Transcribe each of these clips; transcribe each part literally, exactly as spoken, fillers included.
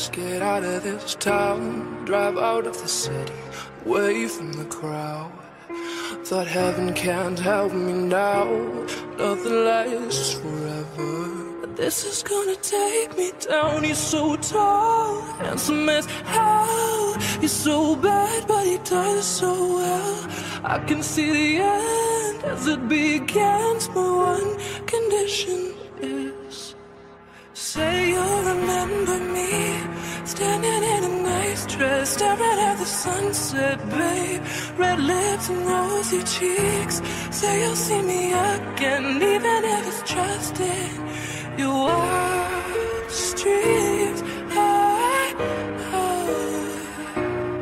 get out of this town, drive out of the city, away from the crowd. Thought heaven can't help me now, nothing lasts forever. But this is gonna take me down. He's so tall, handsome as hell. He's so bad, but he does so well. I can see the end as it begins. My one condition is, say you'll remember me, standing in a nice dress, staring at the sunset, babe. Red lips and rosy cheeks. Say you'll see me again, even if it's just in your wildest dreams. I, oh,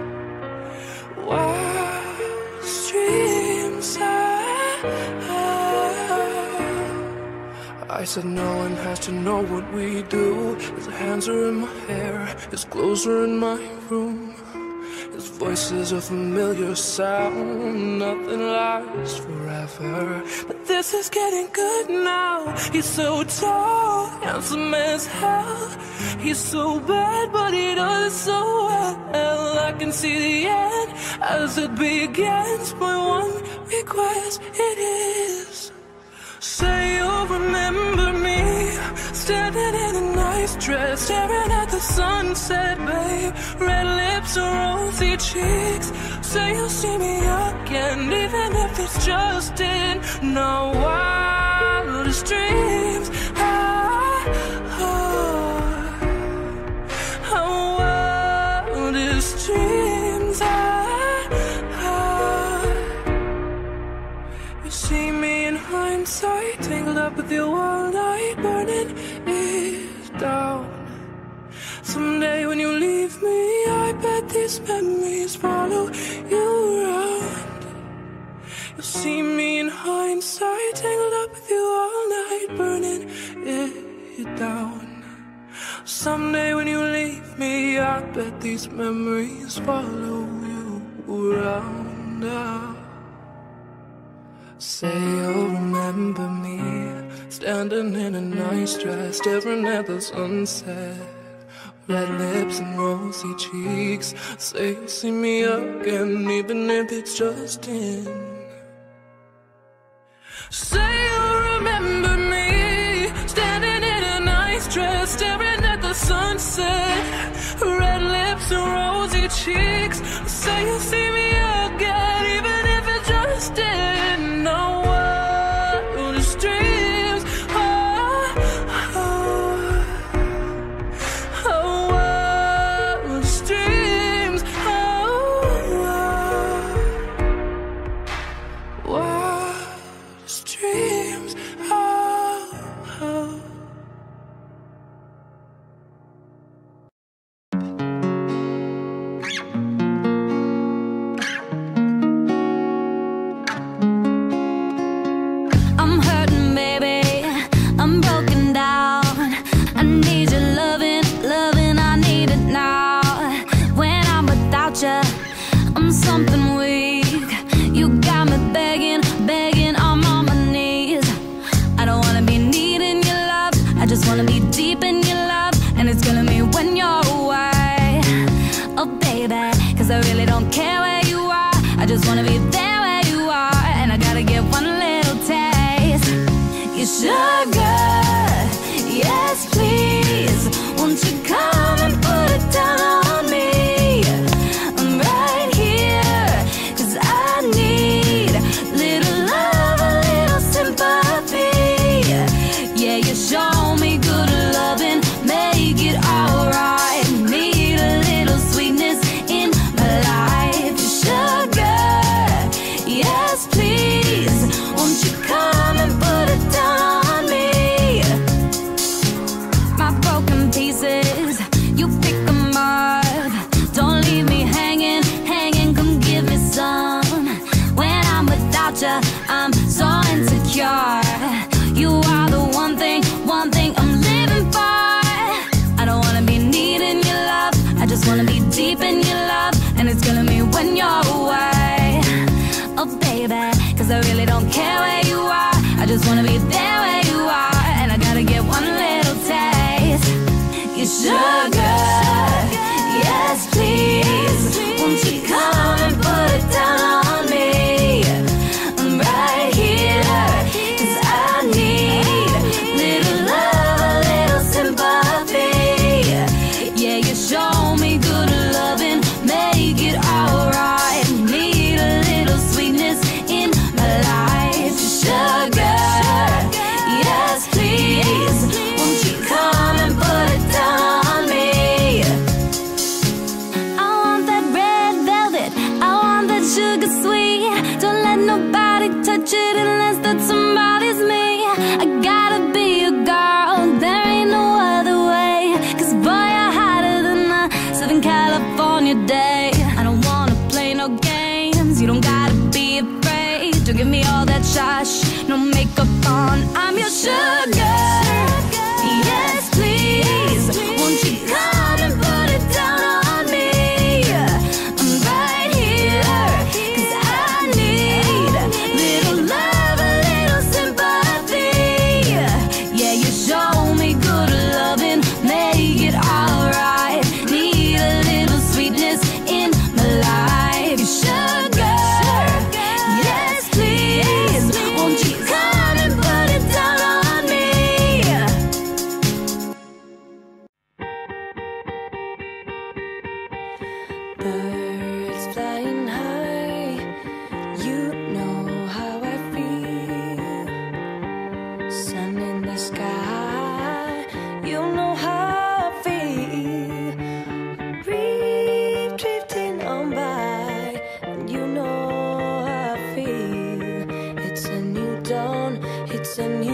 wildest dreams. I, oh. I said no one has to know what we do. His hands are in my hair, his clothes are in my room. His voice is a familiar sound. Nothing lasts forever, but this is getting good now. He's so tall, handsome as hell. He's so bad, but he does so well. I can see the end as it begins. My one request, it is, say you'll remember me, standing in a nice dress, staring at the sunset, babe. Red lips and rosy cheeks. Say you'll see me again, even if it's just in our wildest dreams. Ah, oh, our wildest dreams. Ah, ah. You see me in hindsight, tangled up with your all night, burning it down. Someday when you leave me, I bet these memories follow you around. You'll see me in hindsight, tangled up with you all night, burning it down. Someday when you leave me, I bet these memories follow you around. Ah. Say you'll remember me, standing in a nice dress, staring at the sunset. Red lips and rosy cheeks. Say you'll see me again, even if it's just in. Say you'll remember me, standing in a nice dress, staring at the sunset. Red lips and rosy cheeks. Say you'll see me again, even if it's just in. No wildest dreams. Oh, oh, oh, wildest dreams. Oh, oh, wildest dreams. Oh, oh. I'm something weak. You got me begging, begging, I'm on my knees. I don't wanna be needing your love, I just wanna be deep in your love. And it's killing me when you're away, oh baby, cause I really don't care where you are, I just wanna be there where you are. And I gotta get one little taste. You sugar, yes please, won't you come and put it down on me? Show me good loving, make it alright. Need a little sweetness in my life. Sugar, yes please, won't you come and put it down on me? My broken pieces, you pick them up. Don't leave me hanging, hanging, come give me some. When I'm without you, I'm so insecure. You are the one thing, one thing I'm living for. I don't wanna be needing your love, I just wanna be deep in your love. And it's killing me when you're away, oh baby, cause I really don't care where you are, I just wanna be there where you are. And I gotta get one little taste. You sugar, Yes, please, won't you come and put it down on me? I'm right here, 'cause I need little love, a little sympathy. Yeah, you show me good loving, make it alright. Need a little sweetness in my life. Sugar, yes please, won't you come and put it down on me? I want that red velvet, I want that sugar sweet. Don't let nobody touch it unless that somebody's me. I gotta be a girl, there ain't no other way. 'Cause boy, you're hotter than a Southern California day. I don't wanna play no games, you don't gotta be afraid. Don't give me all that shush, no makeup on, I'm your sugar. Yes please, won't you come and put it down on me? I'm right here, 'cause I need little love, a little sympathy. Yeah, you show me good loving, make it alright. Need a little sweetness in my life. Sugar, yes please, won't you come and put it down on me? Birds flying high, you know how I feel. Sun in the sky, you know how I feel. Breeze drifting on by, you know how I feel. It's a new dawn, it's a new